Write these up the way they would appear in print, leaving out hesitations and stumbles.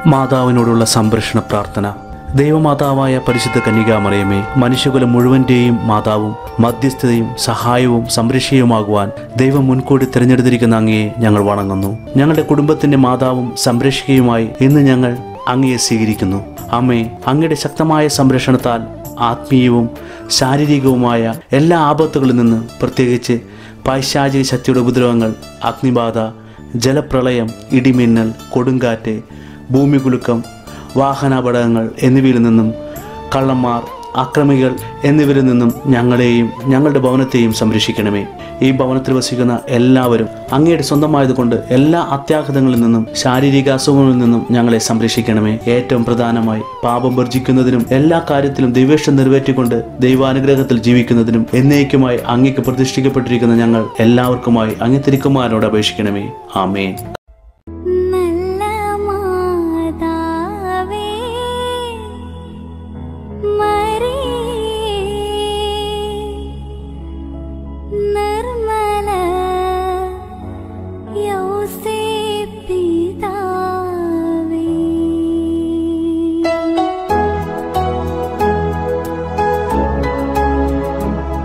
മാതാവിനോടുള്ള സംരക്ഷണ പ്രാർത്ഥന. ദൈവമാതാവായ പരിശുദ്ധ കന്യകാമറിയമേ, മനുഷ്യകുലം മുഴുവൻ്റെയും മാതാവും മധ്യസ്ഥതയും സഹായവും സംരക്ഷയുമാകുവാൻ ദൈവം മുൻകൂട്ടി തിരഞ്ഞെടുത്തിരിക്കുന്ന അങ്ങയെ ഞങ്ങൾ വണങ്ങുന്നു. ഞങ്ങളുടെ കുടുംബത്തിൻ്റെ മാതാവും സംരക്ഷകയുമായി ഇന്ന് ഞങ്ങൾ അങ്ങയെ സ്വീകരിക്കുന്നു. അമ്മേ, അങ്ങയുടെ ശക്തമായ സംരക്ഷണത്താൽ ആത്മീയവും ശാരീരികവുമായ എല്ലാ ആപത്തുകളിൽ നിന്ന്, പ്രത്യേകിച്ച് പൈശാചിക ശക്തിയുടെ ഉപദ്രവങ്ങൾ, അഗ്നിബാധ, ജലപ്രളയം, ഇടിമിന്നൽ, കൊടുങ്കാറ്റ്, ഭൂമികുലുക്കം, വാഹനാപകടങ്ങൾ എന്നിവയിൽ നിന്നും, കള്ളന്മാർ, അക്രമികൾ എന്നിവരിൽ നിന്നും ഞങ്ങളെയും ഞങ്ങളുടെ ഭവനത്തെയും സംരക്ഷിക്കണമേ. ഈ ഭവനത്തിൽ വസിക്കുന്ന എല്ലാവരും അങ്ങയുടെ സ്വന്തമായതുകൊണ്ട് എല്ലാ അത്യാഘാതങ്ങളിൽ നിന്നും ശാരീരിക അസുഖങ്ങളിൽ നിന്നും ഞങ്ങളെ സംരക്ഷിക്കണമേ. ഏറ്റവും പ്രധാനമായി പാപം വർജിക്കുന്നതിനും എല്ലാ കാര്യത്തിലും ദൈവേഷ്ടം നിറവേറ്റിക്കൊണ്ട് ദൈവാനുഗ്രഹത്തിൽ ജീവിക്കുന്നതിനും എന്നേക്കുമായി അങ്ങേക്ക് പ്രതിഷ്ഠിക്കപ്പെട്ടിരിക്കുന്ന ഞങ്ങൾ എല്ലാവർക്കുമായി അങ്ങേ തിരുക്കുമാരനോട് അപേക്ഷിക്കണമേ. ആമേൻ.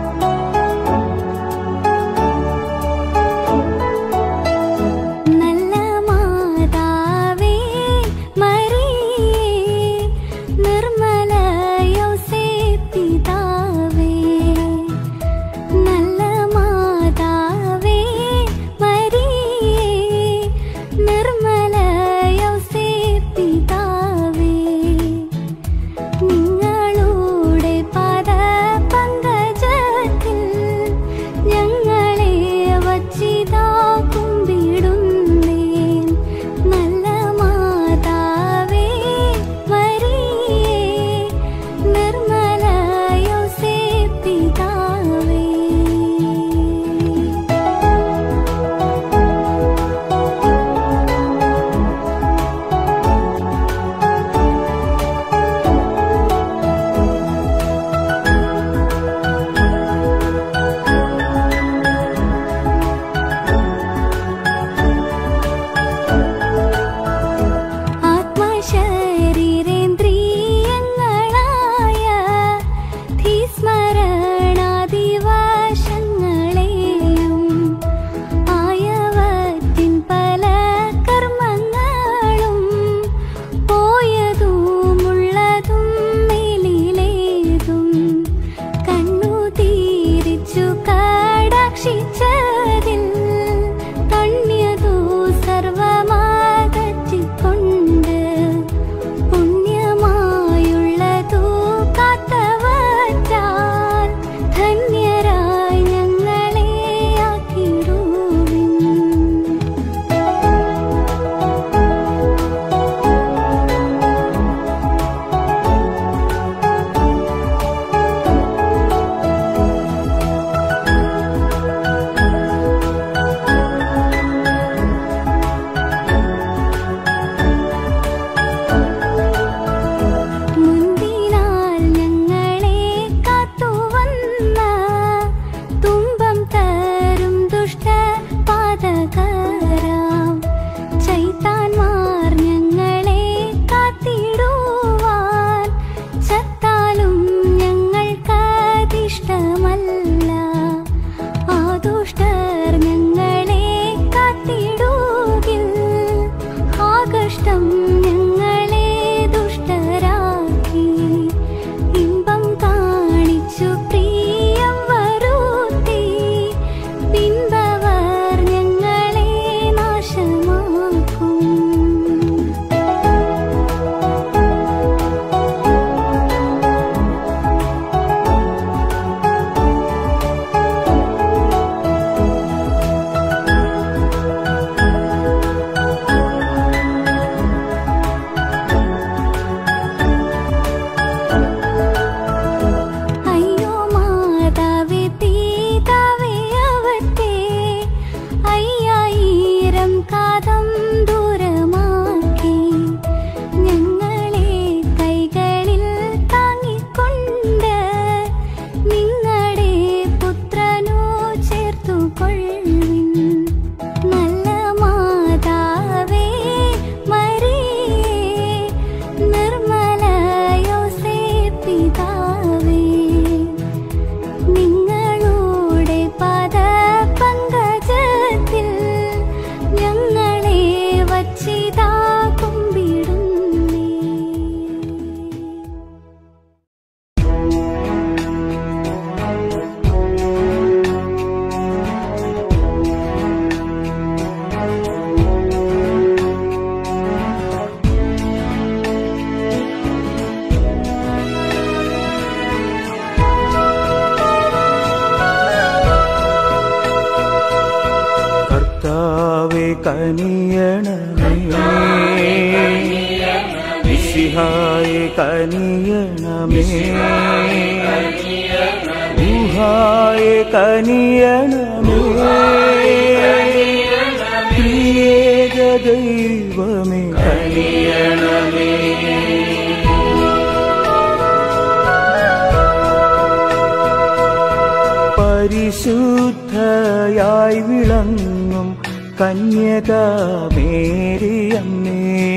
നല്ല മിശിഹായ കനിയണമേ, ഊഹായ കനിയണമേ, ത്രിയേക ദൈവമേ കനിയണമേ. പരിശുദ്ധയായി വിളങ്ങും കന്യകാമേരിയമ്മേ,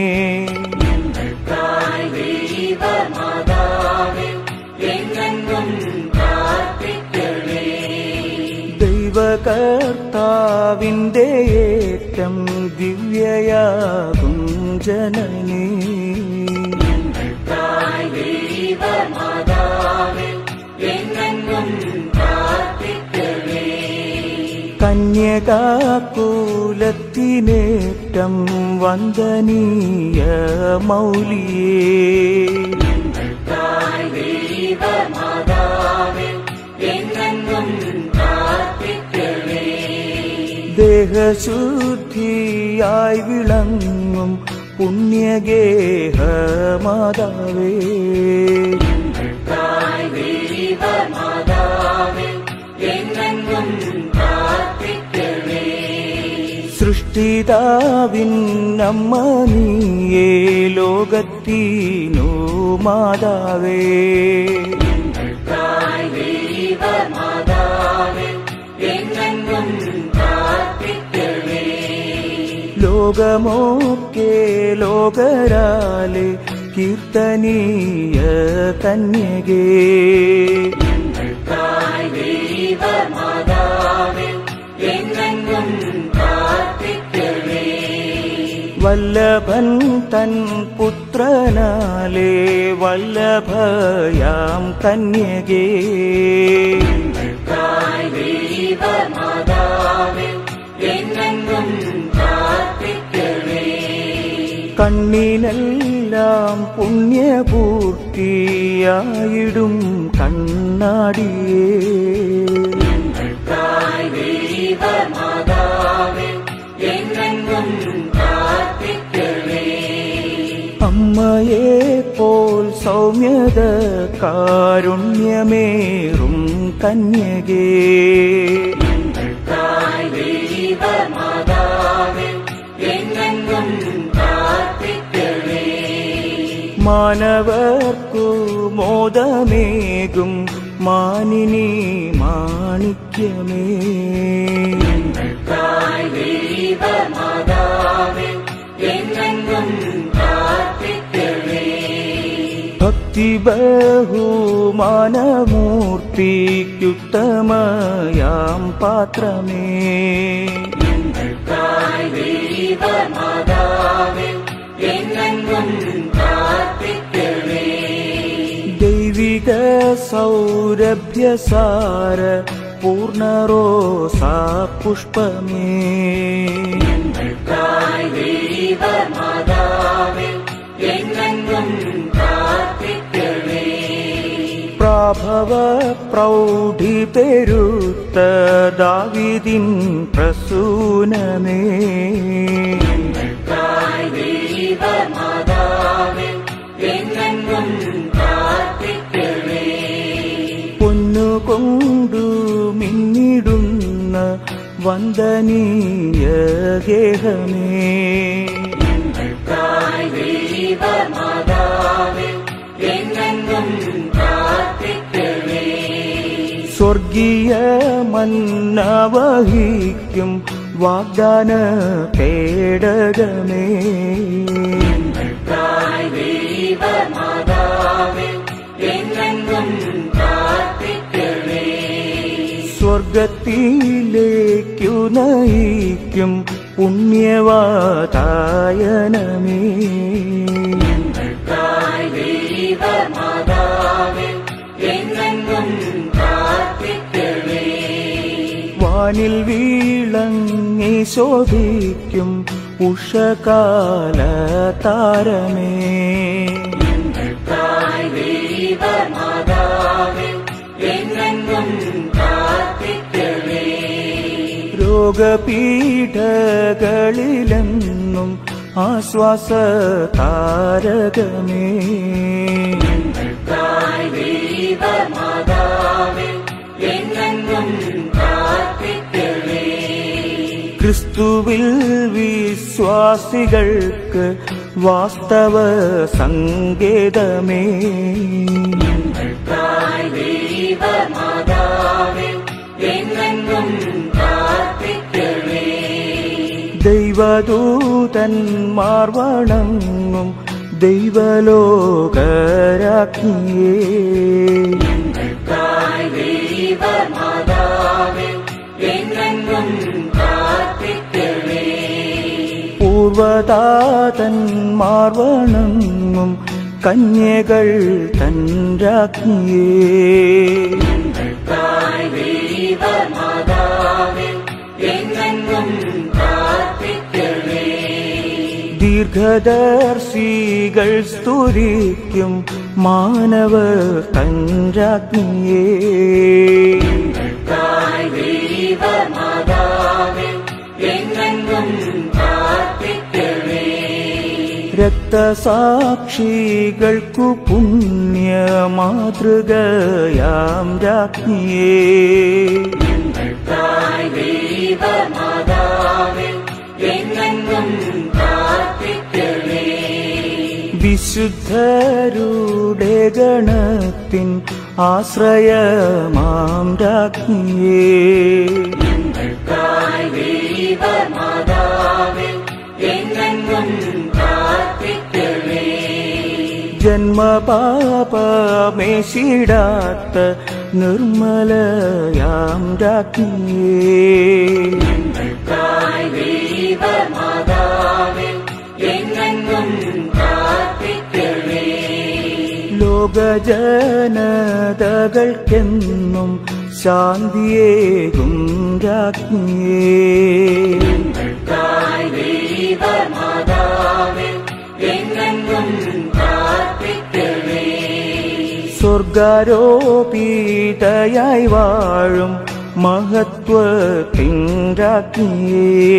ദൈവകർത്താവിന്റെ ഏറ്റം ദിവ്യയാകും ജനനീ, കന്യകാകുലത്തിനേറ്റം വന്ദനീയ മൗലിയേ, ദേഹശുദ്ധിയായി വിളങ്ങും പുണ്യഗേഹ മാതാവേ, സൃഷ്ടിതാവിന്നമ്മ നീയേ ലോകത്തിനു മാതാവേ, ലോകമൊക്കെ ലോകരാലെ കീർത്തനീയ കന്യകേ, വല്ലഭൻ തൻ പുത്രനാലേ വല്ലഭയാം കന്യകേ, കണ്ണിനെല്ലാം പുണ്യപൂർത്തിയായിടും കണ്ണാടിയേ, അമ്മയെ പോൽ സൗമ്യത കാരുണ്യമേറും കന്യകേ, മാനവർക്കു മോദമേകും മാനിനി മാണിക്യമേ, ഭക്തി ബഹുമാനമൂർത്തിക്കുത്തമയാം പാത്രമേ, ദൈവിക സൗരഭ്യസാര പൂർണ്ണറോസാ പുഷ്പമേ, പ്രാഭവ പ്രൗഢി പെരുത്ത ദാവീദിൻ പ്രസൂനമേ, പൊന്നുകൊണ്ടു മിന്നിടുന്ന വന്ദനീയ ഗേഹമേ, സ്വർഗീയ മന്ന വഹിക്കും വാഗ്ദാന പേടകമേ, സ്വർഗത്തിലേക്കു നയിക്കും പുണ്യവാതായനമേ, വാനിൽ വീളങ്ങി ശോഭിക്കും ഉഷകാല താരമേ, രോഗപീഠകളിലെന്നും ആശ്വാസ താരകമേ. ക്രിസ്തുവിൽ വിശ്വാസികൾക്ക് വാസ്തവ സങ്കേതമേ. ദൈവദൂതന്മാർ വണങ്ങും ദൈവലോകരാജ്ഞിയേ. പൂർവതാതന്മാർ വണങ്ങും കന്യകൾ തൻ രാജ്ഞിയേ. ദീർഘദർശികൾ സ്തുതിക്കും മാനവർ തൻ രാജ്ഞിയേ. രക്തസാക്ഷികൾക്കു പുണ്യ മാതൃകയാം രാജ്ഞിയേ. വിശുദ്ധരുടെ ഗണത്തിൻ ആശ്രയമാം രാജ്ഞിയേ. ജന്മപാപമേശിടാത്ത നിർമ്മലയാം രാജ്ഞിയേ. ലോകജനതകൾക്കെന്നും ശാന്തിയേകും രാജ്ഞിയേ. സ്വർഗാരോപിതയായി വാഴും മഹത്വത്തിൻ രാജ്ഞിയേ.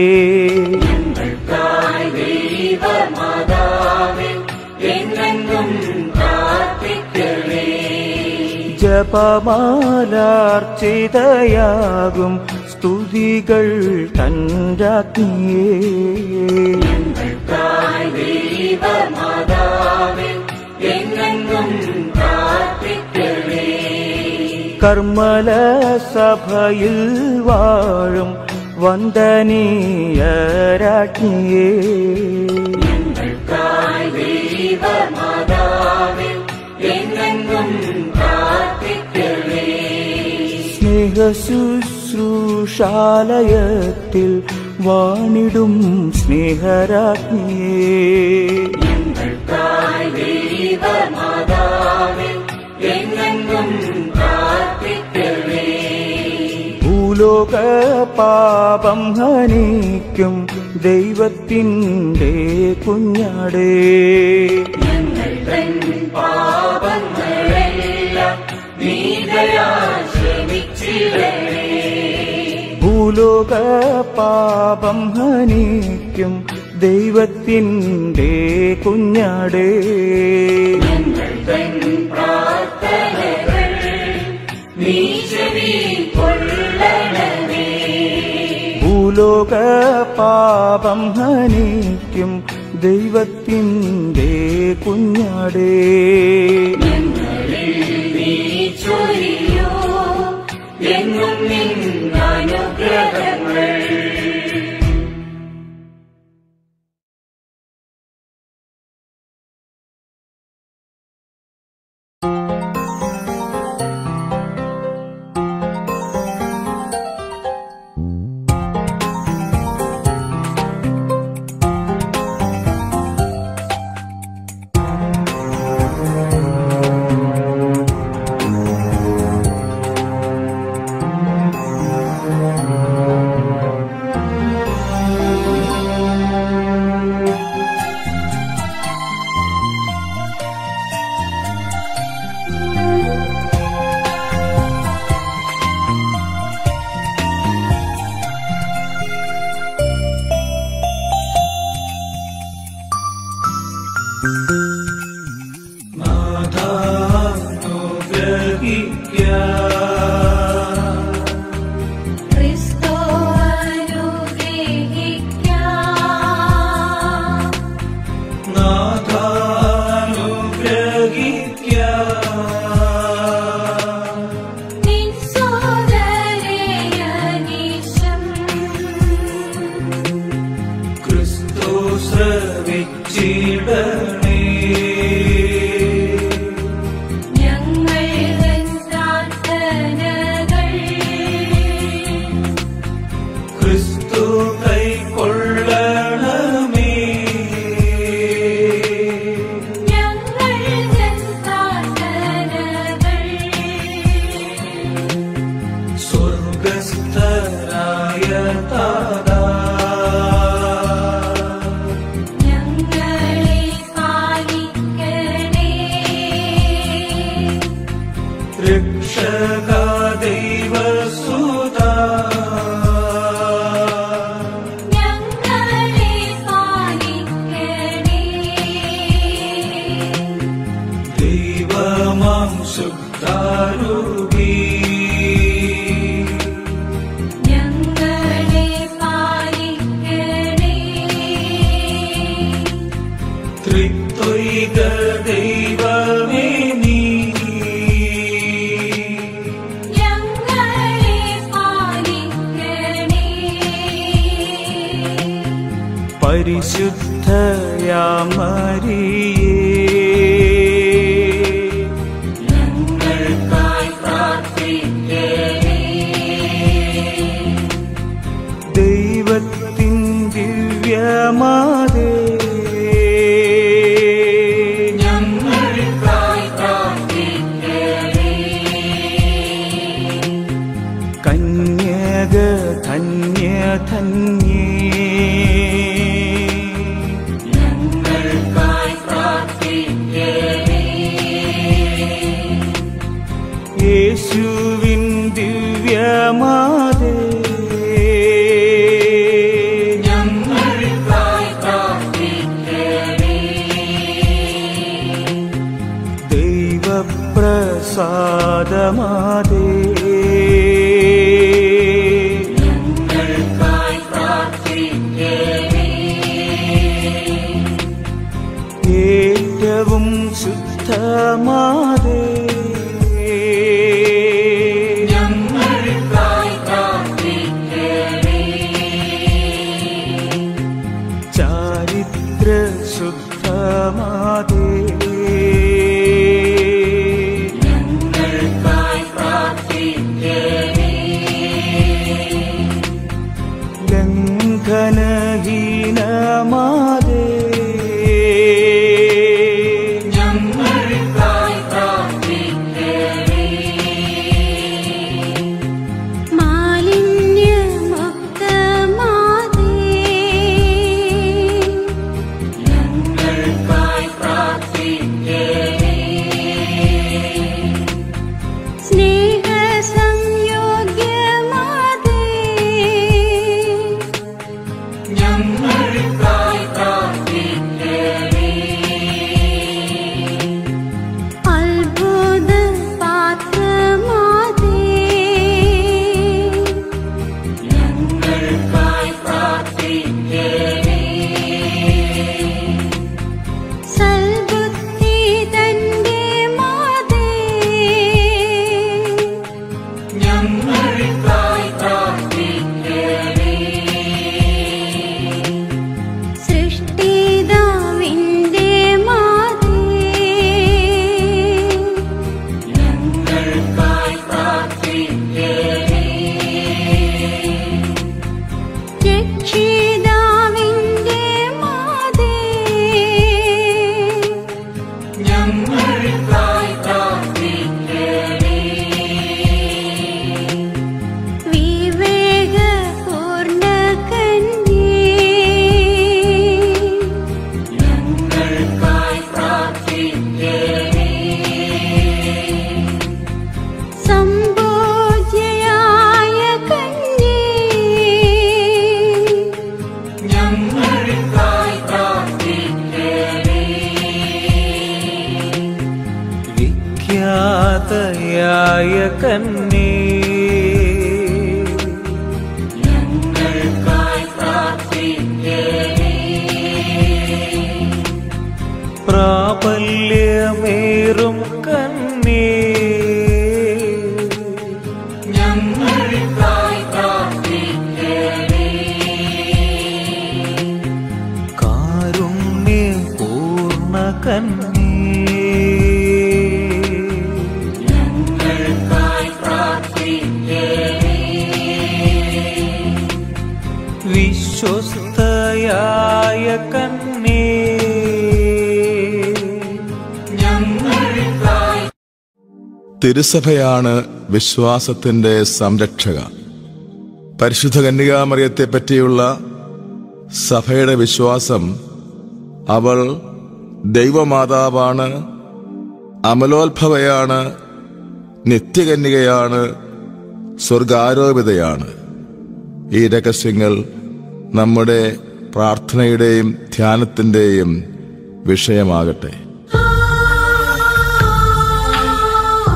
ജപമാലാർച്ചിതയാകും സ്തുതികൾ തൻ രാജ്ഞിയേ. കർമ്മല സഭയിൽ വാഴും വന്ദനീയ രാജ്ഞിയേ. സ്നേഹശുശ്രൂഷാലയത്തിൽ വാണിടും സ്നേഹരാജ്ഞിയേ. ഭൂലോക പാപം ഹനിക്കും ദൈവത്തിൻ്റെ കുഞ്ഞാടേ. ഭൂലോക പാപം ഹനിക്കും ദൈവത്തിൻ്റെ കുഞ്ഞാടേ. ഭൂലോക പാപം ഹനിക്കും ദൈവത്തിൻ്റെ കുഞ്ഞാടേ. പരിശുദ്ധാരൂപി ഞങ്ങളെ പാലിക്കണേ. ത്രിത്വൈക ദൈവമേ നീ ഞങ്ങളെ പാലിക്കണേ. പരിശുദ്ധയാം മരിയേ ഞങ്ങൾക്കായി പ്രാർത്ഥിക്കണേ. ദൈവത്തിൻ ദിവ്യമാതേ ഞങ്ങൾക്കായി പ്രാർത്ഥിക്കണേ. കന്യക ധന്യ ധന്യേ ഞങ്ങൾക്കായി പ്രാർത്ഥിക്കണേ. യേശുവിൻ ദിവ്യമാതേ ഞങ്ങൾക്കായി പ്രാർത്ഥിക്കണേ. ദൈവപ്രസാദമാതേ ഞങ്ങൾക്കായി പ്രാർത്ഥിക്കണേ. ഏറ്റവും ശുദ്ധമാതേ ഞങ്ങൾക്കായി പ്രാർത്ഥിക്കണേ. ചാരിത്ര ശുദ്ധമാതേ ഞങ്ങൾക്കായി പ്രാർത്ഥിക്കണേ. ലംഘനഹീനമാതേ ഞങ്ങൾക്കായി പ്രാർത്ഥിക്കണേ. മാലിന്യമുക്തമാതേ ഞങ്ങൾക്കായി പ്രാർത്ഥിക്കണേ. സ്നേഹസംയോഗ്യമാതേ ഞങ്ങൾക്കായി പ്രാർത്ഥിക്കണേ. അത്ഭുത പാത്രമാതേ ഞങ്ങൾക്കായി പ്രാർത്ഥിക്കണേ. സൽബുദ്ധി തന്റെ മാതേ ഞങ്ങൾക്കായി പ്രാർത്ഥിക്കണേ. സൃഷ്ടിതാവിന്റെ മാതേ ഞങ്ങൾക്കായി പ്രാർത്ഥിക്കണേ. രക്ഷിതാവിന്റെ മാതേ ഞങ്ങൾക്കായി പ്രാർത്ഥിക്കണേ. വിവേകപൂർണ്ണ കന്യേ ഞങ്ങൾക്കായി പ്രാർത്ഥിക്കണേ. സംഭോജ്യയായ കന്യേ ഞങ്ങൾക്കായി പ്രാർത്ഥിക്കണേ. വിഖ്യാതയായ കന്യേ ഞങ്ങൾക്കായി പ്രാർത്ഥിക്കണേ. പ്രാബല്യമേറും കന്യേ ഞങ്ങൾക്കായി പ്രാർത്ഥിക്കണേ. കാരുണ്യപൂർണ്ണ കന്യേ ഞങ്ങൾക്കായി പ്രാർത്ഥിക്കണേ. വിശ്വസ്തയായ കന്യേ ഞങ്ങൾക്കായി തിരുസഭയാണ് വിശ്വാസത്തിന്റെ സംരക്ഷക. പരിശുദ്ധ കന്യകാമറിയത്തെ പറ്റിയുള്ള സഭയുടെ വിശ്വാസം അവൾ ദൈവമാതാവാണ്, അമലോത്ഭവയാണ്, നിത്യകന്യകയാണ്, സ്വർഗാരോപിതയാണ്. ഈ രഹസ്യങ്ങൾ നമ്മുടെ പ്രാർത്ഥനയുടെയും ധ്യാനത്തിന്റെയും വിഷയമാകട്ടെ.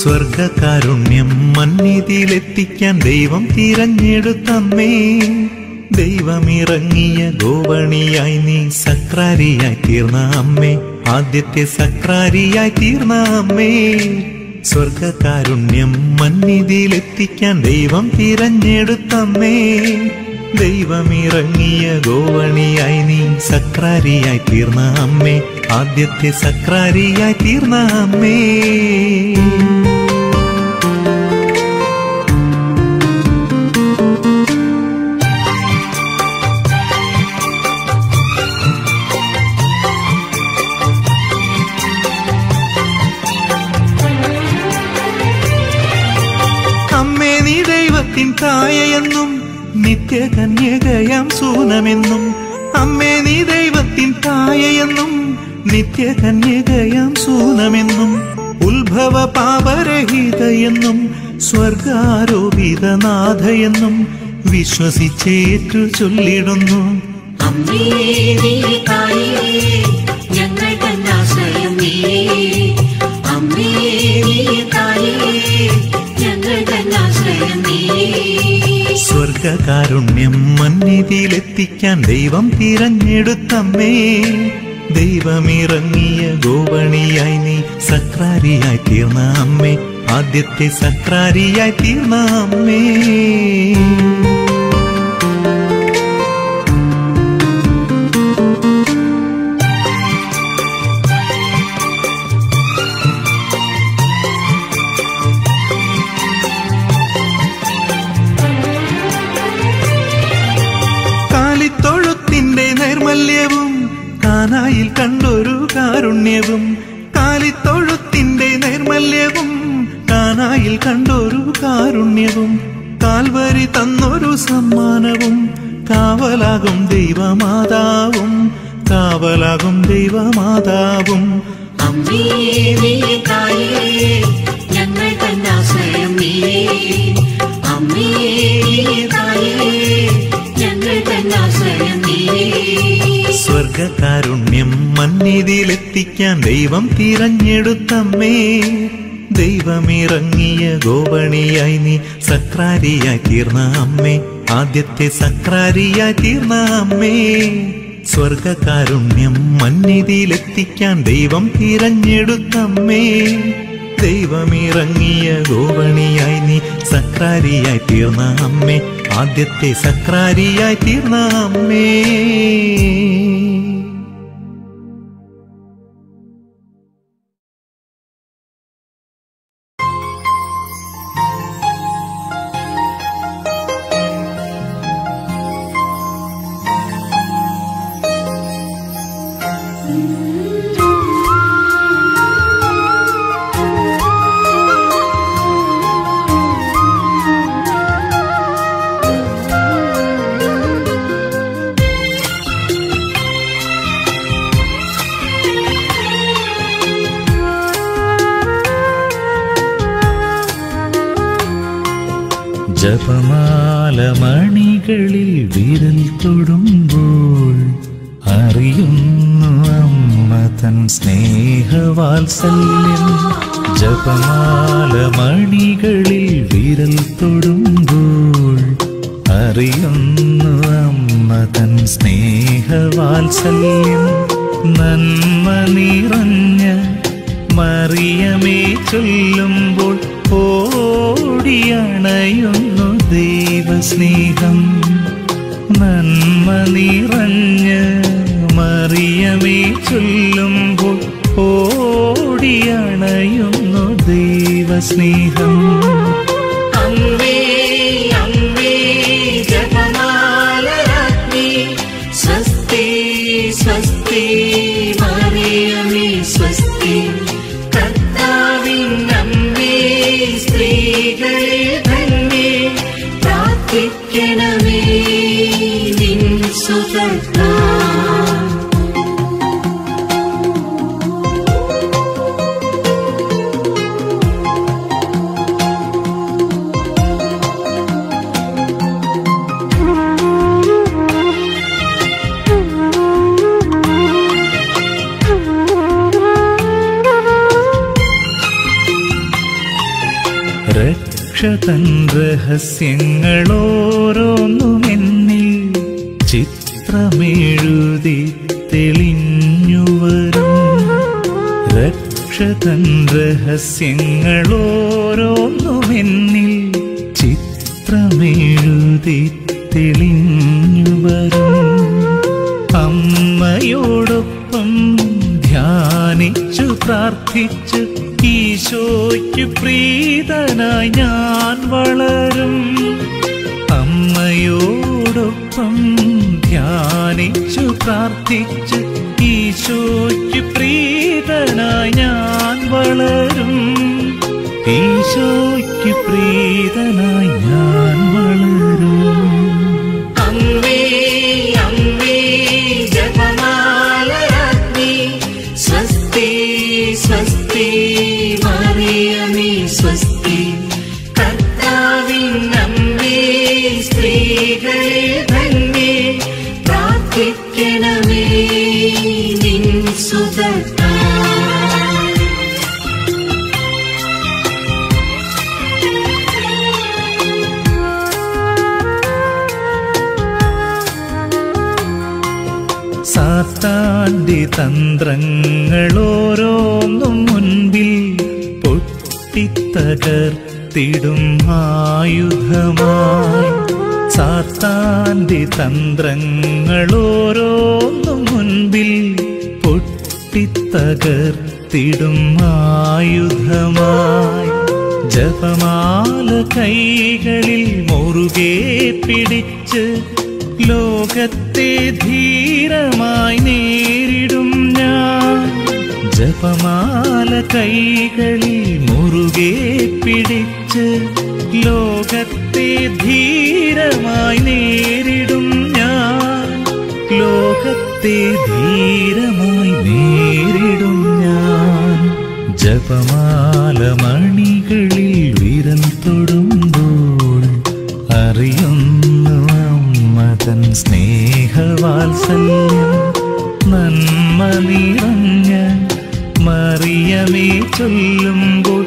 സ്വർഗകാരുണ്യം മന്നിതിയിലെത്തിക്കാൻ ദൈവം തിരഞ്ഞെടുത്തമ്മേ. ദൈവമിറങ്ങിയ ഗോവണിയായി നീ സക്രാരിയായി തീർന്ന അമ്മേ, ആദ്യത്തെ സക്രാരിയായി തീർന്ന അമ്മേ. സ്വർഗകാരുണ്യം മന്നിതിയിലെത്തിക്കാൻ ദൈവം തിരഞ്ഞെടുത്തമ്മേ. ദൈവമിറങ്ങിയ ഗോവണിയായി നീ സക്രാരിയായി തീർന്ന അമ്മേ, ആദ്യത്തെ സക്രാരിയായി തീർന്ന അമ്മേ. അമ്മേ നീ ദൈവത്തിൻ തായയെന്നും നിത്യകന്യകയാം സൂനമെന്നും. അമ്മേ നീ ദൈവത്തിൻ തായയെന്നും നിത്യകന്യകയാം സൂനമെന്നും. ഉത്ഭവ പാപരഹിതയെന്നും സ്വർഗാരോപിതനാഥയെന്നും വിശ്വസിച്ചേറ്റു ചൊല്ലിടുന്നു. അമ്മേ നീ തായേ ഞങ്ങൾ തന്നാശ്രയം നീ. അമ്മേ നീ തായേ ഞങ്ങൾ തന്നാശ്രയം നീ. സ്വർഗകാരുണ്യം മന്നിതിയിലെത്തിക്കാൻ ദൈവം തിരഞ്ഞെടുത്തമ്മേ. ദൈവമിറങ്ങിയ ഗോവണിയായി നീ സക്രാരിയായി തീർന്ന അമ്മേ, ആദ്യത്തെ സക്രാരിയായി തീർന്ന അമ്മേ. കാലിത്തൊഴുത്തിന്റെ നൈർമല്യവും കാനായിൽ കണ്ടൊരു കാരുണ്യവും. കാലിത്തൊഴുത്തിന്റെ നൈർമല്യവും കാനായിൽ കണ്ടൊരു കാരുണ്യവും. കാൽവരി തന്നൊരു സമ്മാനവും കാവലാകും ദൈവമാതാവും, കാവലാകും ദൈവമാതാവും. അമ്മേ നീ തായേ ഞങ്ങൾ തന്നാശ്രയം നീ. അമ്മേ നീ തായേ ഞങ്ങൾ തന്നാശ്രയം നീ. സ്വർഗകാരുണ്യം മന്നിതിയിലെത്തിക്കാൻ ദൈവം തിരഞ്ഞെടുത്തമ്മേ. ദൈവമിറങ്ങിയ ഗോവണിയായി നീ സക്രാരിയായി തീർന്ന അമ്മേ, ആദ്യത്തെ സക്രാരിയായി തീർന്ന അമ്മേ. സ്വർഗകാരുണ്യം മന്നിതിയിലെത്തിക്കാൻ ദൈവം തിരഞ്ഞെടുത്തമ്മേ. ദൈവമിറങ്ങിയ ഗോവണിയായി നീ സക്രാരിയായി തീർന്ന അമ്മേ, ആദ്യത്തെ സക്രാരിയായി തീർന്ന അമ്മേ. ജപമാല മണികളിൽ വിരൽ തൊടുമ്പോൾ അറിയുന്നു അമ്മ തൻ സ്നേഹവാത്സല്യം. ജപമാല മണികളിൽ വിരൽ തൊടുമ്പോൾ അറിയുന്നു അമ്മ തൻ സ്നേഹവാത്സല്യം. നന്മ നിറഞ്ഞ മറിയമേ ചൊല്ലുമ്പോൾ ഓടിയണയുന്നു ദൈവസ്നേഹം. നന്മ നിറഞ്ഞ മറിയമേ ചൊല്ലുമ്പോൾ ഓടിയണയുന്നു ദൈവസ്നേഹം. അമ്മേ അമ്മേ ജപമാലരാജ്ഞി സ്വസ്തി സ്വസ്തി മറിയമേ സ്വസ്തി. കർത്താവിൻ അമ്മേ സ്ത്രീകളിൽ തന്നെ പ്രാർത്ഥിക്കണമേ നിൻ സുതർത്താൻ. രക്ഷതൻ രഹസ്യങ്ങളോരോന്നുമെന്നിൽ ചിത്രമെഴുതി തെളിഞ്ഞുവരും. രക്ഷതൻ രഹസ്യങ്ങളോരോന്നുമെന്നിൽ ചിത്രമെഴുതി തെളിഞ്ഞുവരും. അമ്മയോടൊപ്പം ധ്യാനിച്ചു പ്രാർത്ഥിച്ച് ഈശോയ്ക്ക് പ്രീതനായി ഞാൻ വളരും. അമ്മയോടൊപ്പം ധ്യാനിച്ചു പ്രാർത്ഥിച്ച് ഈശോയ്ക്ക് പ്രീതനായി ഞാൻ വളരും. ഈശോയ്ക്ക് പ്രീതനായി ഞാൻ വളരും. അമ്മേ അമ്മേ ജപമാലരാജ്ഞി സ്വസ്തി സ്വസ്തി മറിയമേ സ്വസ്തി. കർത്താവിൻ അമ്മേ സ്ത്രീകളിൽ ധന്യേ പ്രാർത്ഥിക്കണമേ നിൻ സുതർത്താൽ. സാത്താന്റെ തന്ത്രങ്ങളോരോന്നും മുൻപിൽ പൊട്ടിത്തകർത്തിടും ആയുധമായി. സാത്താന്റെ തന്ത്രങ്ങളോരോന്നും മുൻപിൽ പൊട്ടിത്തകർത്തിടും ആയുധമായി. ജപമാല കൈകളിൽ മുറുകെ പിടിച്ച് ലോകത്തെ ധീരമായി നേരിടും ഞാൻ. ജപമാല കൈകളിൽ മുറുകെ പിടിച്ച് ലോകത്തെ ധീരമായി നേരിടും ഞാൻ. ലോകത്തെ ധീരമായി നേരിടും ഞാൻ. ജപമാല മണികളിൽ വിരൽ തൊടുമ്പോൾ അറിയുന്നു തൻ സ്നേഹവാത്സല്യം. നന്മ നിറഞ്ഞ മറിയമേ ചൊല്ലുമ്പോൾ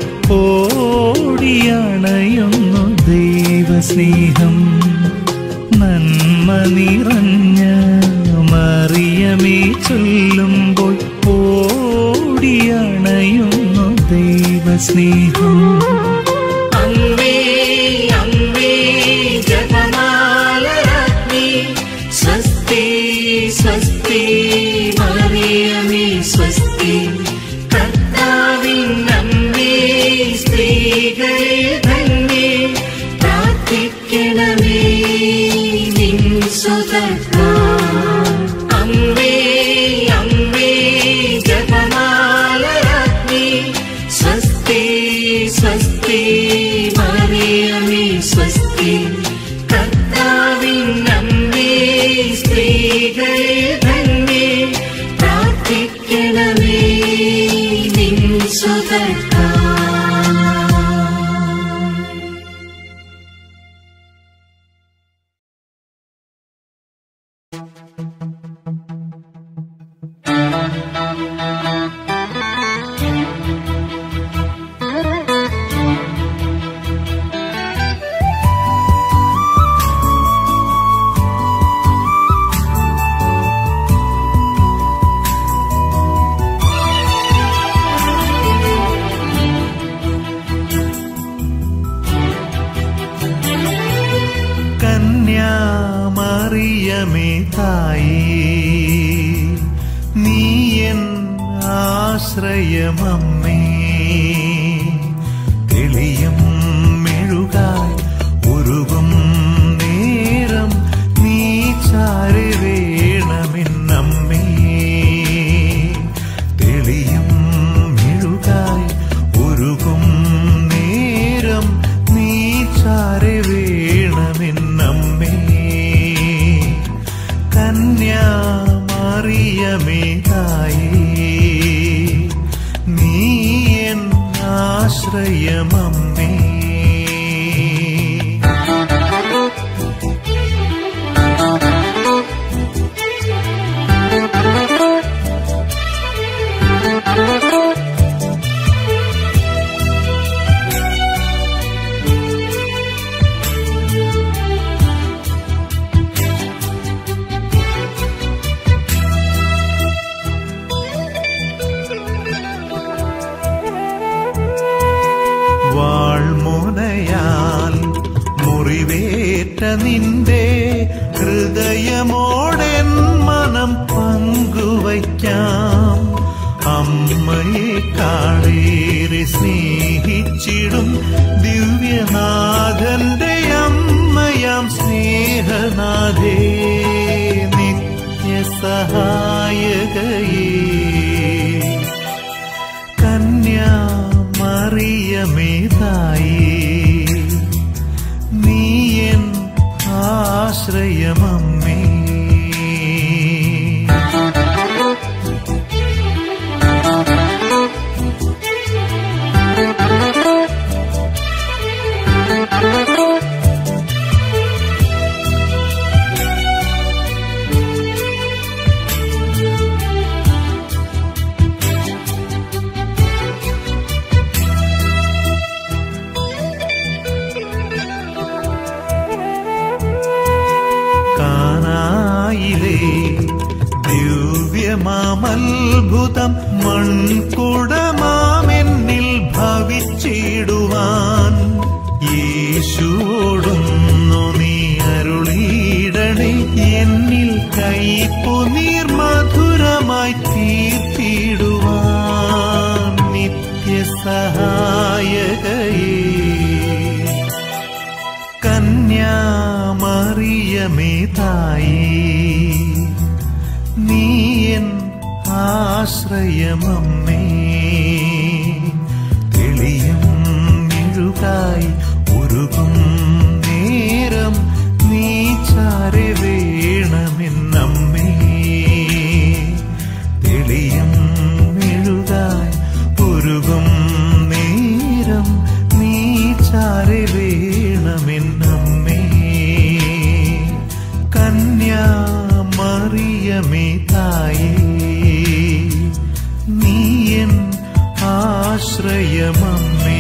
ഓടിയണയുന്നു ദൈവസ്നേഹം. നന്മ നിറഞ്ഞ മറിയമേ ചൊല്ലുമ്പോൾ ഓടിയണയുന്നു ദൈവസ്നേഹം. അമ്മേ അമ്മേ ജപമാലരാജ്ഞി സ്വസ്തി സ്വസ്തി മറിയമേ സ്വസ്തി. കർത്താവിൻ അമ്മേ സ്ത്രീകളിൽ ധന്യേ പ്രാർത്ഥിക്കണമേ നിൻ സുതർത്താൽ. അമ്മേ അമ്മേ ജപമാലരാജ്ഞി സ്വസ്തി സ്വസ്തി മറിയമേ സ്വസ്തി. കർത്താവിൻ അമ്മേ സ്ത്രീകളിൽ ധന്യേ പ്രാർത്ഥിക്കണമേ നിൻ സുതർത്താൽ. കന്യാമറിയമേ തായേ, നീ എൻ ആശ്രയമമ്മേ. തെളിയും മെഴുകായി ഉരുകും നേരം നീ ചാരി വേണമെന്നമ്മേ. തെളിയും മെഴുകായി ഉരുകും നേരം നീ ചാരി വേണമെന്നമ്മേ. കന്യാമറിയമേ തായേ, നീ എൻ ആശ്രയമമ്മേ. ഹൃദയമോടെൻ മനം പങ്കുവയ്ക്കാം. അമ്മയെ കാളേറെ സ്നേഹിച്ചിടും ദിവ്യനാഥന്റെ അമ്മയാം സ്നേഹനാഥേ, നിത്യസഹായകയേ, കന്യാമറിയമേ തായേ, നീയൻ ആശ്രയമമ്മേ. ദിവ്യമാമത്ഭുതം മൺകുടമാമെന്നിൽ ഭവിച്ചിടുവാൻ യേശുവോടൊന്നു നീ അരുളിയിടണേ. എന്നിൽ കൈപ്പു നീർമധുരമായി തീർത്തിടുവാൻ നിത്യസഹായകയേ, കന്യാമറിയമേ തായേ, നീയൻ ആശ്രയമമ്മേ. തെളിയും മെഴുകായി ഉരുകും നേരം നീ ചാരെ വേണമെന്നമ്മേ. തെളിയും മെഴുകായി ഉരുകും നേരം നീ ചാരെ വേണമെന്നമ്മേ. കന്യാമറിയമേ തായേ, നീയൻ ആശ്രയമമ്മേ.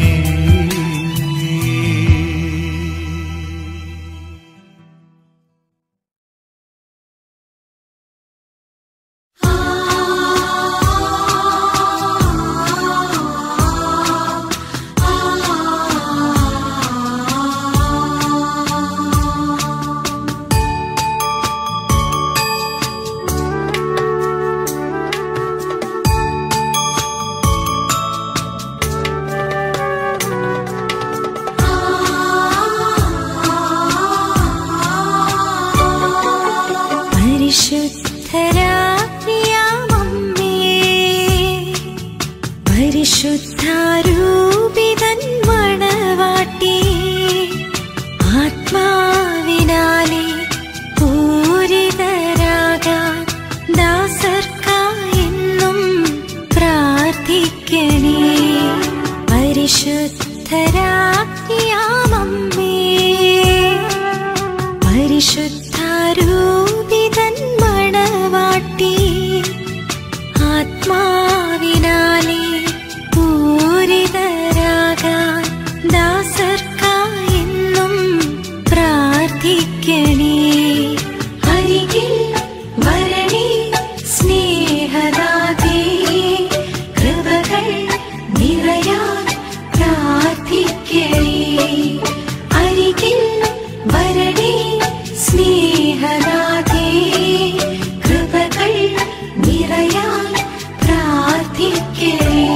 പരിശുദ്ധാരൂപിതൻ മണവാട്ടി, ആത്മാവിനാലെ പൂരിതരാകാൻ ദാസർക്കായെന്നും പ്രാർത്ഥിക്കണേ. പരിശുദ്ധരാജ്ഞിയാമമ്മേ, പരിശുദ്ധാരൂപിതൻ മണവാട്ടി, ആത്മാവിനാലെ പൂരിതരാകാൻ ദാസർക്കായെന്നും പ്രാർത്ഥിക്കണേ. അരികിൽ വരണേ സ്നേഹദാതേ, കൃപകൾ നിറയാൻ പ്രാർത്ഥിക്കണേ. അരികിൽ വരണേ സ്നേഹദാതേ, കൃപകൾ നിറയാൻ പ്രാർത്ഥിക്കണേ.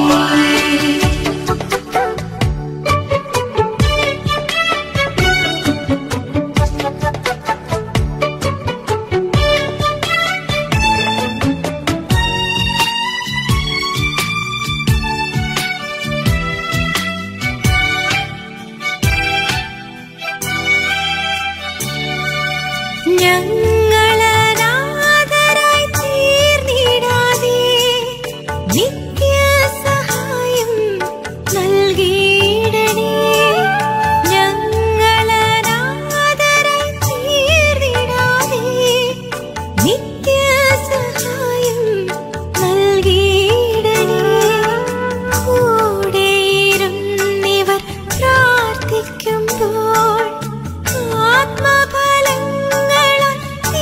ഞങ്ങളനാഥരായി തീർന്നിടാതെ നിത്യസഹായം നൽകിയിടണേ. ഞങ്ങളനാഥരായി തീർന്നിടാതെ നിത്യസഹായം നൽകിയിടണേ. കൂടെയിരുന്നിവർ പ്രാർത്ഥിക്കുമ്പോൾ ആത്മഫലങ്ങളാൽ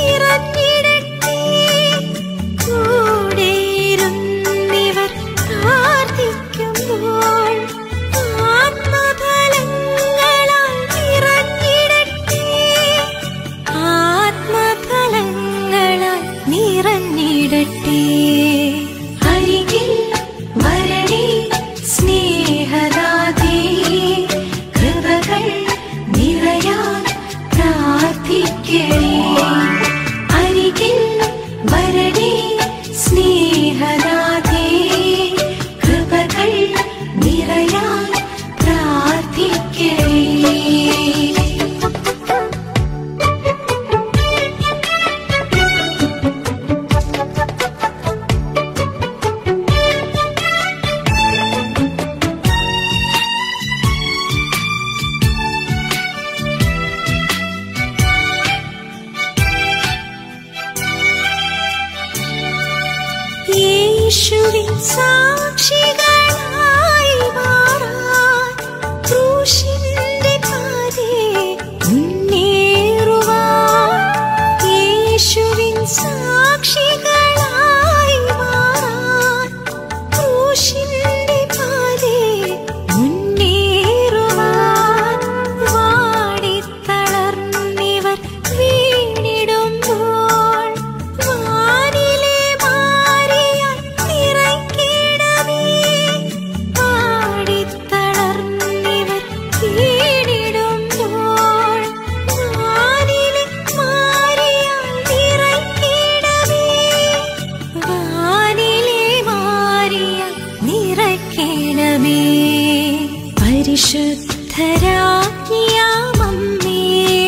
നിറഞ്ഞിടട്ടെ. അരികിൽ വരണേ സ്നേഹദാതേ, കൃപകൾ നിറയാൻ പ്രാർത്ഥിക്കണേ. അരികിൽ വരണേ സ്നേഹദാതേ, കൃപകൾ നിറയാൻ പ്രാർത്ഥിക്കണേ. യേശുവിൻ സാക്ഷികളായി മാറാൻ ക്രൂശിന്റെ പാതേ മുന്നേറുവാൻ. യേശുവിൻ സാക്ഷികളായി മാറാൻ ക്രൂശിന്റെ പാതേ മുന്നേറുവാൻ. വാടിത്തളർന്നിവർ വീണിടുമ്പോൾ വാനിലെ മാറിയാൽ നിറയ്ക്കിടമേ. വാടിത്തളർന്നിവർ വീണിടുമ്പോൾ വാനിലെ മാറിയാൽ നിറയ്ക്കിടമേ. വാനിലെ മാറിയാൽ നിറയ്ക്കിടമേ. പരിശുദ്ധരാജ്ഞിയാമമ്മേ,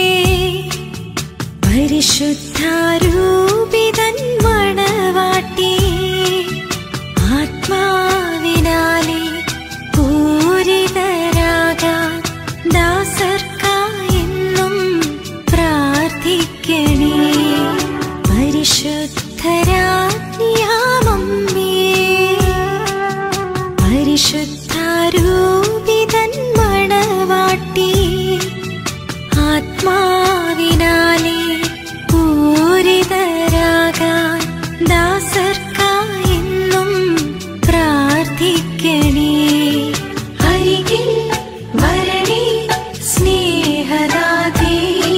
പരിശുദ്ധാരൂപിതൻ മണവാട്ടി, ആത്മാവിനാലെ പൂരിതരാകാൻ ദാസർക്കായെന്നും പ്രാർത്ഥിക്കണേ. പരിശുദ്ധരാജ്ഞിയാമമ്മേ, പരിശുദ്ധാരൂപിതൻ മണവാട്ടി, ആത്മാവിനാലെ പൂരിതരാകാൻ ദാസർക്കായെന്നും പ്രാർത്ഥിക്കണേ. അരികിൽ വരണേ സ്നേഹദാതേ,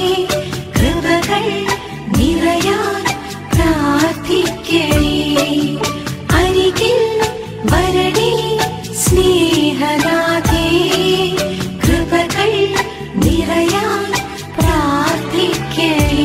കൃപകൾ നിറയാൻ പ്രാർത്ഥിക്കണേ. അരികിൽ വരണേ സ്നേഹദാതേ, കൃപകൾ നിറയാൻ പ്രാർത്ഥിക്കണേ.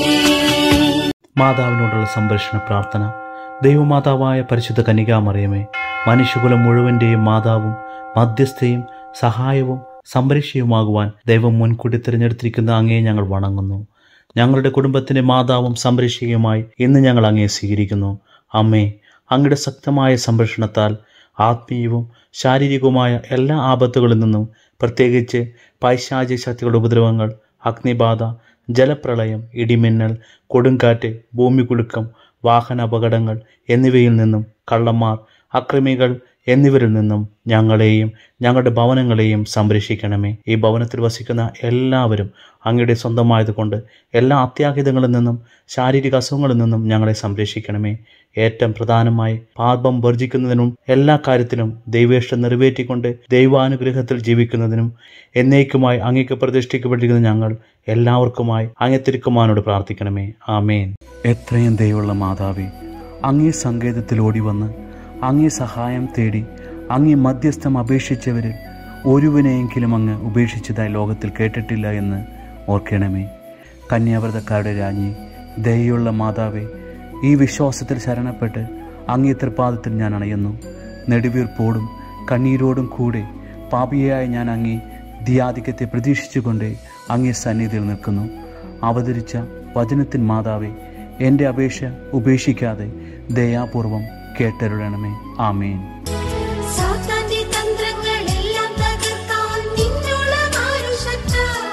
മാതാവിനോടുള്ള സംരക്ഷണ പ്രാർത്ഥന. ദൈവമാതാവായ പരിശുദ്ധ കന്യകാമറിയമേ, മനുഷ്യകുലം മുഴുവൻ്റെയും മാതാവും മധ്യസ്ഥയും സഹായവും സംരക്ഷയുമാകുവാൻ ദൈവം മുൻകൂട്ടി തിരഞ്ഞെടുത്തിരിക്കുന്ന അങ്ങയെ ഞങ്ങൾ വണങ്ങുന്നു. ഞങ്ങളുടെ കുടുംബത്തിൻ്റെ മാതാവും സംരക്ഷയുമായി ഇന്ന് ഞങ്ങൾ അങ്ങയെ സ്വീകരിക്കുന്നു. അമ്മേ, അങ്ങയുടെ ശക്തമായ സംരക്ഷണത്താൽ ആത്മീയവും ശാരീരികവുമായ എല്ലാ ആപത്തുകളിൽ നിന്നും, പ്രത്യേകിച്ച് പൈശാചിക ശക്തികളുടെ ഉപദ്രവങ്ങൾ, അഗ്നിബാധ, ജലപ്രളയം, ഇടിമിന്നൽ, കൊടുങ്കാറ്റ്, ഭൂമികുലുക്കം, വാഹന അപകടങ്ങൾ എന്നിവയിൽ നിന്നും, കള്ളന്മാർ, അക്രമികൾ എന്നിവരിൽ നിന്നും ഞങ്ങളെയും ഞങ്ങളുടെ ഭവനങ്ങളെയും സംരക്ഷിക്കണമേ. ഈ ഭവനത്തിൽ വസിക്കുന്ന എല്ലാവരും അങ്ങയുടെ സ്വന്തമായതുകൊണ്ട് എല്ലാ അത്യാഹിതങ്ങളിൽ നിന്നും ശാരീരിക അസുഖങ്ങളിൽ നിന്നും ഞങ്ങളെ സംരക്ഷിക്കണമേ. ഏറ്റവും പ്രധാനമായി പാപം വർജിക്കുന്നതിനും എല്ലാ കാര്യത്തിലും ദൈവേഷ്ടം നിറവേറ്റിക്കൊണ്ട് ദൈവാനുഗ്രഹത്തിൽ ജീവിക്കുന്നതിനും എന്നേക്കുമായി അങ്ങേക്ക് പ്രതിഷ്ഠിക്കപ്പെട്ടിരിക്കുന്ന ഞങ്ങൾ എല്ലാവർക്കുമായി അങ്ങേ തിരുക്കുമാരനോട് പ്രാർത്ഥിക്കണമേ. ആമേൻ. എത്രയും ദയവുള്ള മാതാവേ, അങ്ങേ സങ്കേതത്തിൽ ഓടിവന്ന് അങ്ങേ സഹായം തേടി അങ്ങേ മധ്യസ്ഥം അപേക്ഷിച്ചവരിൽ ഒരുവനെയെങ്കിലും അങ്ങ് ഉപേക്ഷിച്ചതായി ലോകത്തിൽ കേട്ടിട്ടില്ല എന്ന് ഓർക്കണമേ. കന്യാവ്രതക്കാരുടെ രാജ്ഞി, ദയയുള്ള മാതാവേ, ഈ വിശ്വാസത്തിൽ ശരണപ്പെട്ട് അങ്ങേ തൃപ്പാദത്തിൽ ഞാൻ അണയുന്നു. നെടുവീർപ്പോടും കണ്ണീരോടും കൂടെ പാപിയായ ഞാൻ അങ്ങേ ധ്യാധിക്യത്തെ പ്രതീക്ഷിച്ചുകൊണ്ട് അങ്ങേ സന്നിധിയിൽ നിൽക്കുന്നു. അവതരിച്ച വചനത്തിൻ മാതാവേ, എൻ്റെ അപേക്ഷ ഉപേക്ഷിക്കാതെ ദയാപൂർവം കേട്ടരുളണമേ. ആമേൻ. സാത്താന്റെ തന്ത്രങ്ങളെല്ലാം തകർക്കാൻ നിന്നുള്ള മാനുഷത്ത.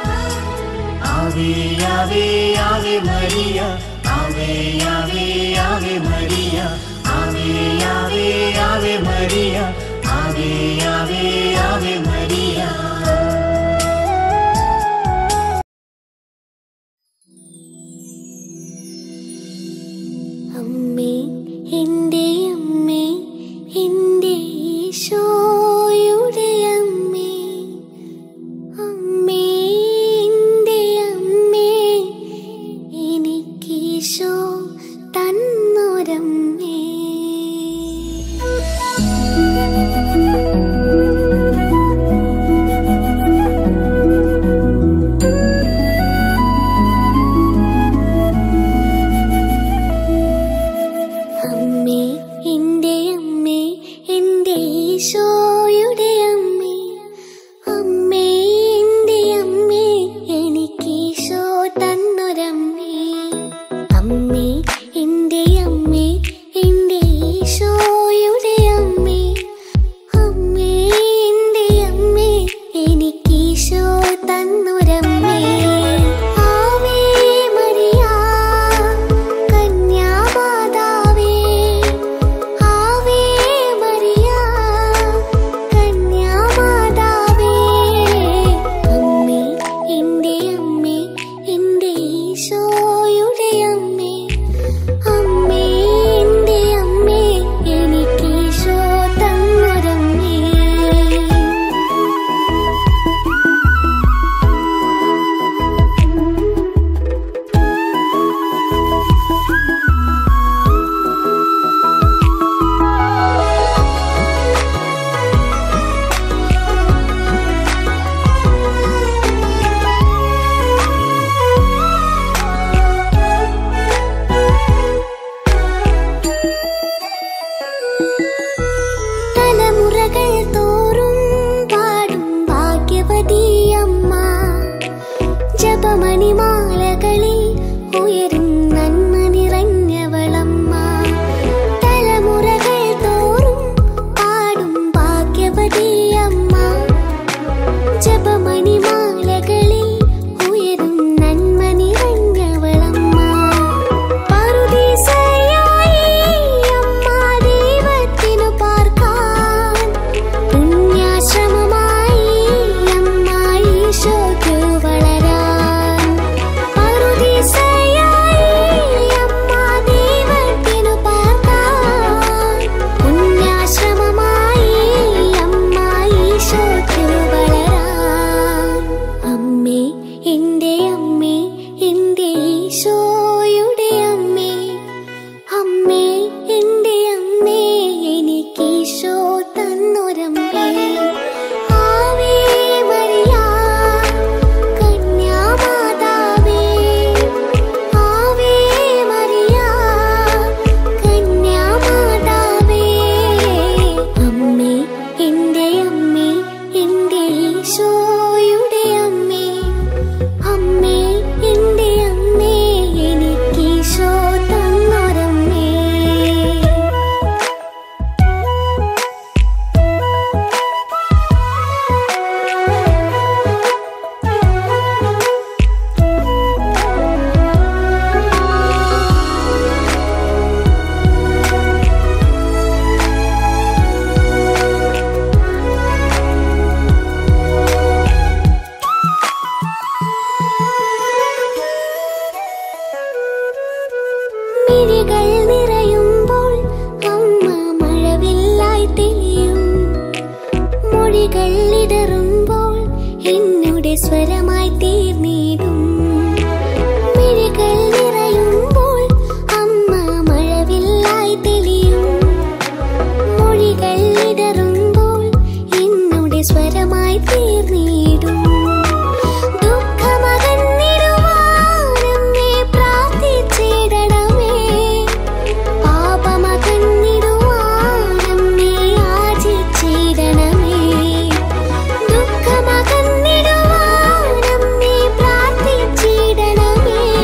Ave Ave Ave Maria, Ave Ave Ave Maria, Ave Ave Ave Maria, Ave Ave Ave Maria. അമ്മേ, എൻ്റെ അമ്മേ, എൻ്റെ ഈശോയുടെ അമ്മേ, അമ്മേ, എൻ്റെ അമ്മേ, എനിക്കീശോ തന്നു അമ്മേ അമ്മേ എൻ്റെ അമ്മേ എനിക്കീശോ തന്നൊരമ്മേ. തലമുറകൾ തോറും പാടും ഭാഗ്യവതിയമ്മ, ജപമണിമാലകളിൽ ഉയരും നന്മ നിറഞ്ഞവളമ്മ. തലമുറകൾ തോറും പാടും ഭാഗ്യവതിയമ്മ, ജപമണിമാലകളിൽ ഉയരും നന്മ നിറഞ്ഞവളമ്മ. പറുദീസയായി അമ്മ ദൈവത്തിനു പാർക്കാൻ, പുണ്യാശ്രമമായി അമ്മ ഈശോയ്ക്കു വളരാൻ. പറുദീസയായി അമ്മ ദൈവത്തിനു പാർക്കാൻ, പുണ്യാശ്രമമായി അമ്മ ഈശോയ്ക്കു വളരാൻ. അമ്മേ എൻ്റെ അമ്മേ എൻ്റെ ഈശോയുടെ അമ്മേ അമ്മേ എൻ്റെ അമ്മേ എനിക്കീശോ തന്നൊരമ്മേ. ആവേ മരിയ കന്യാമാതാവേ, ആവേ മരിയ കന്യാമാതാവേ. അമ്മേ എൻ്റെ അമ്മേ എൻ്റെ ഈശോയുടെ അമ്മേ അമ്മേ എൻ്റെ അമ്മേ എനിക്കീശോ തന്നൊരമ്മേ. മിഴികൾ നിറയുമ്പോൾ അമ്മ മഴവില്ലായി തെളിയും, മൊഴികൾ ഇടറുമ്പോൾ എന്നുടെ സ്വരമായി തീർന്നിടും. മിഴികൾ നിറയുമ്പോൾ അമ്മ മഴവില്ലായി തെളിയും, മൊഴികൾ ഇടറുമ്പോൾ എന്നുടെ സ്വരമായി തീർന്നിടും. ദുഃഖമകന്നിടുവാൻ അമ്മേ പ്രാർത്ഥിച്ചിടണമേ, പാപമകന്നിടുവാൻ അമ്മേ യാചിച്ചിടണമേ. ദുഃഖമകന്നിടുവാൻ അമ്മേ പ്രാർത്ഥിച്ചിടണമേ,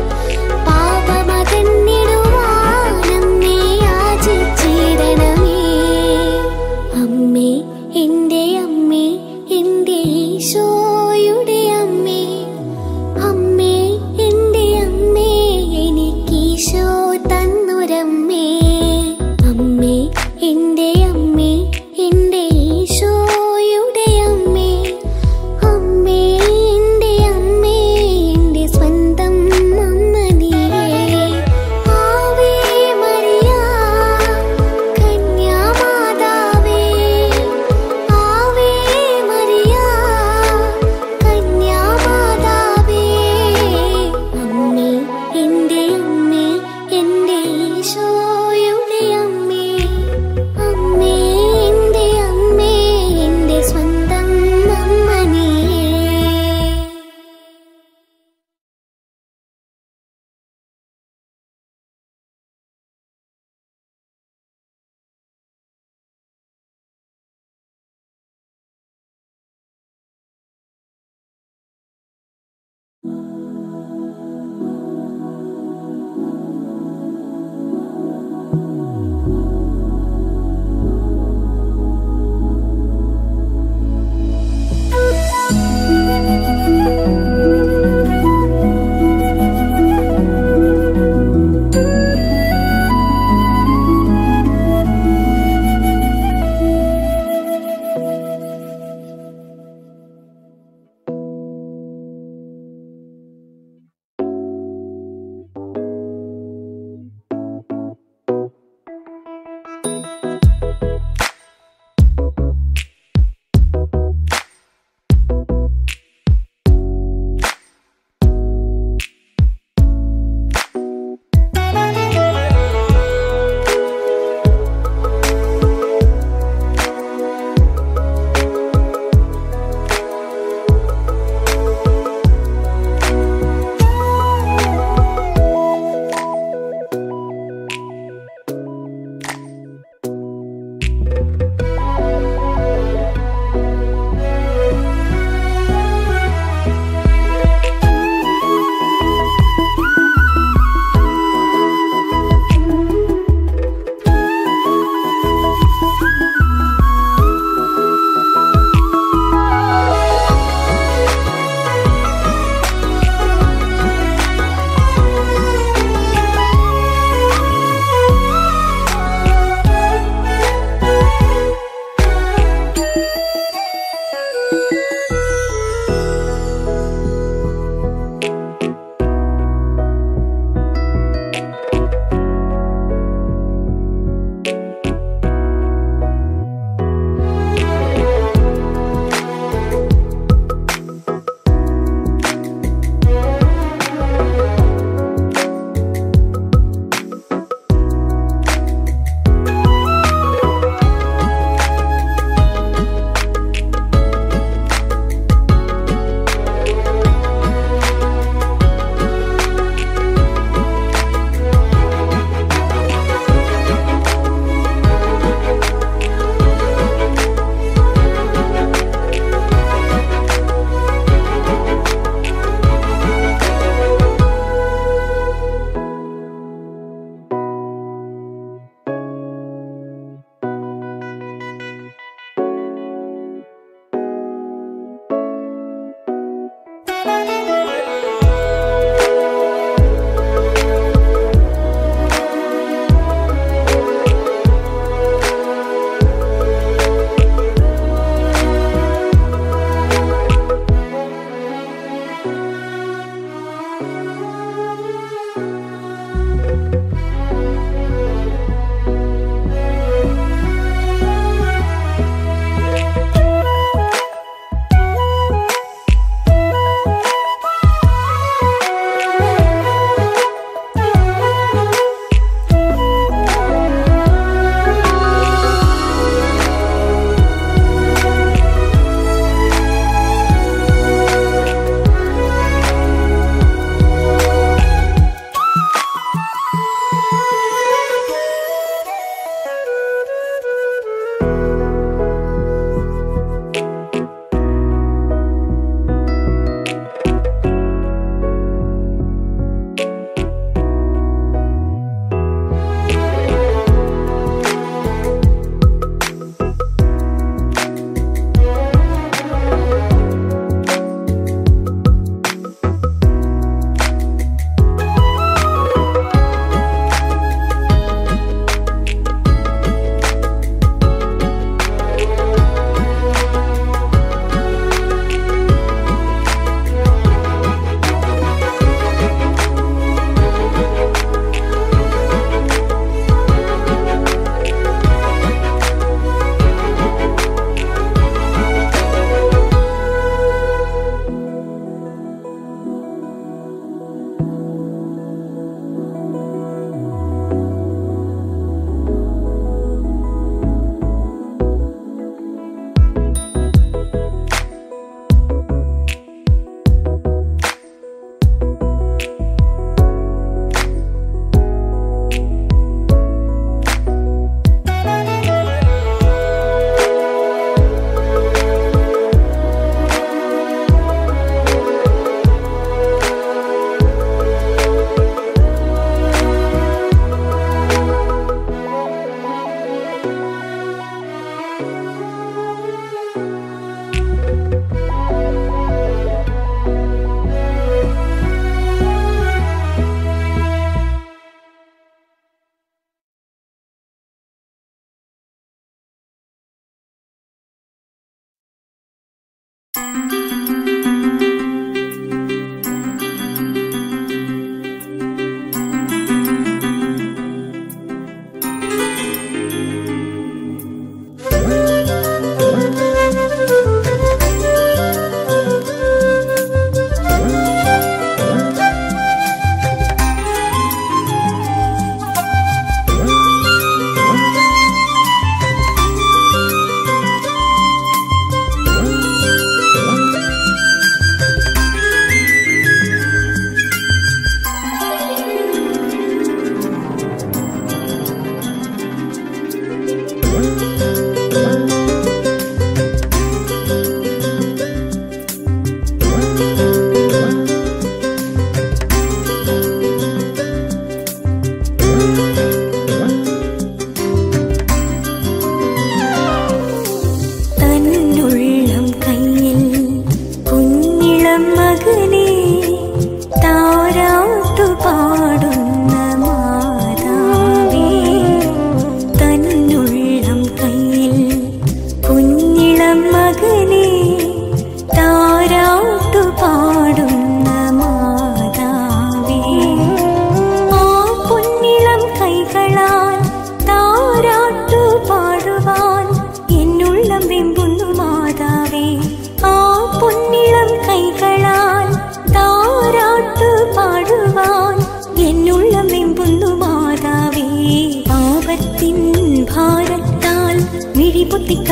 പാപമകന്നിടുവാൻ അമ്മേ യാചിച്ചിടണമേ. അമ്മേ എൻ്റെ അമ്മേ എൻ്റെ ഈശോയുടെ അമ്മേ അമ്മേ എൻ്റെ അമ്മേ എനിക്കീശോ തന്നൊരമ്മേ. അമ്മേ എൻ്റെ അമ്മേ എൻ്റെ ഈശോയുടെ അമ്മേ അമ്മേ എൻ്റെ അമ്മേ എൻ്റെ സ്വന്തം അമ്മ നീയേ. ആവേ മരിയ കന്യാമാതാവേ, ആവേ മരിയ കന്യാമാതാവേ. അമ്മേ എൻ്റെ അമ്മേ എൻ്റെ ഈശോയുടെ അമ്മേ അമ്മേ എൻ്റെ അമ്മേ എൻ്റെ സ്വന്തം അമ്മ നീയേ.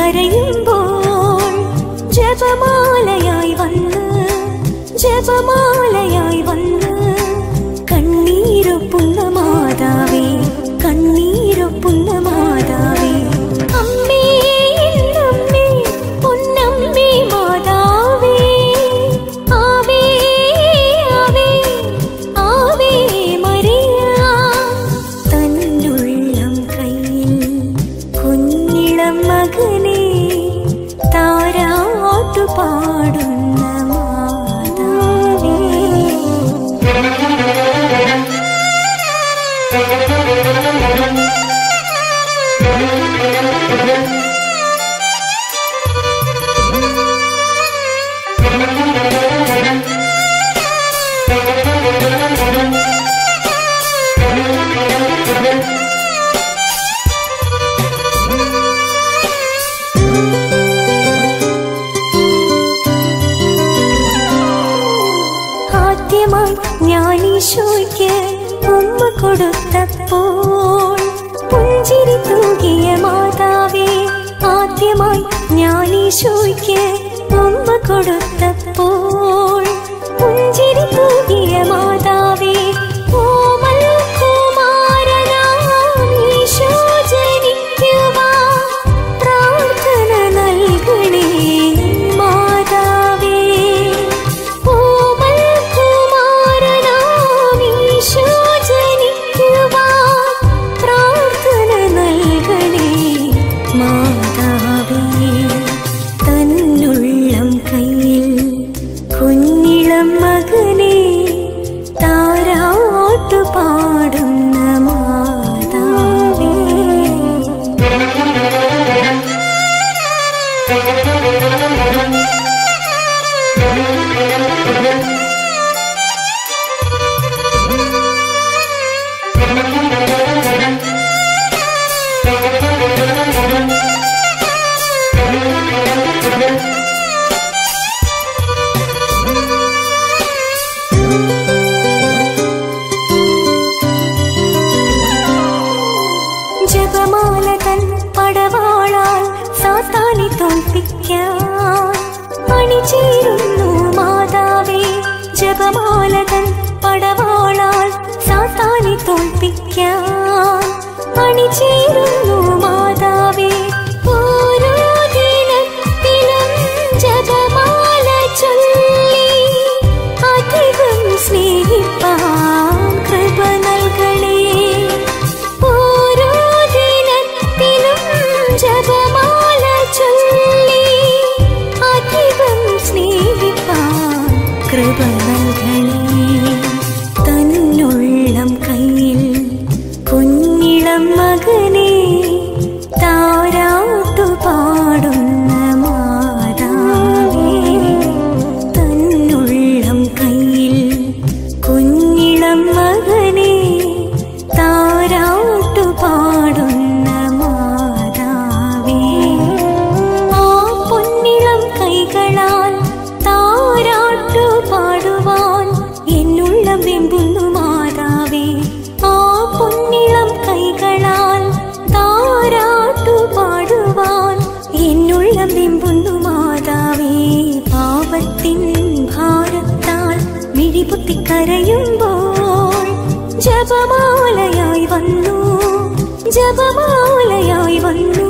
കരയുമ്പോൾ ജപമാലയായി വന്ന് കണ്ണീരൊപ്പുന്ന മാതാവേ, കണ്ണീരൊപ്പുന്ന മാതാവേ, അമ്മേ എന്നമ്മേ പൊന്നമ്മേ മാതാവേ, ആവേ ആവേ ആവേ മരിയ. തന്നുള്ളം കയ്യിൽ കുഞ്ഞിളം മകനെ താരാട്ടു പാടുന്ന മാതാവേ. ആദ്യമായി ഞാനീശോയ്ക്ക് ഉമ്മ കൊടുത്തപ്പോൾ പുഞ്ചിരി തൂകിയ മാതാവേ, ആദ്യമായി ഞാനീശോയ്ക്ക് ഉമ്മ കൊടുത്തപ്പോൾ പുഞ്ചിരി തൂകിയ മാതാവേ, ഓമൽ കുമാരനാമീശോ ജനിക്കുവാൻ പ്രാർത്ഥന നൽകണേ മാതാവേ, ഓമൽ കുമാരനാമീശോ ജനിക്കുവാൻ പ്രാർത്ഥന നൽകണേ മാതാവേ. തന്നുള്ളം കയ്യിൽ കുഞ്ഞിളം മകനെ താരാട്ടു പാടുന്ന മാതാവേ. ജപമാല തൻ പടവാളാൽ സാത്താനെ തോൽപ്പിക്കാൻ അണിചേരുന്നു മാതാവേ, ജപമാല തൻ പടവാളാൽ സാത്താനെ തോൽപ്പിക്കാൻ അണിചേരുന്നു മാതാവേ. ഓരോ ദിനത്തിലും ജപമാല ചൊല്ലി അധികം സ്നേഹിപ്പാൻ കൃപ നൽകണേ. ഓരോ ദിനത്തിലും ജപമാല ചൊല്ലി അധികം സ്നേഹിപ്പാൻ കൃപ നൽകണേ. തന്നുള്ളം കയ്യിൽ കുഞ്ഞിളം മകനെ താരാട്ടു പാടുന്ന മാതാവേ, തന്നുള്ളം കയ്യിൽ കുഞ്ഞിളം മകനെ താരാട്ടു പാടുന്ന മാതാവേ. ആ പൊന്നിളം കൈകളാൽ താരാട്ടു പാടുവാൻ എന്നുള്ളം വെമ്പുന്നു മാതാവേ, ആ പൊന്നിളം കൈകളാൽ താരാട്ടു പാടുവാൻ എന്നുള്ളം വെമ്പുന്നു മാതാവേ. പാപത്തിൻ ഭാരത്താൽ മിഴിപൊത്തി കരയുമ്പോൾ ജപമാലയായി വന്നു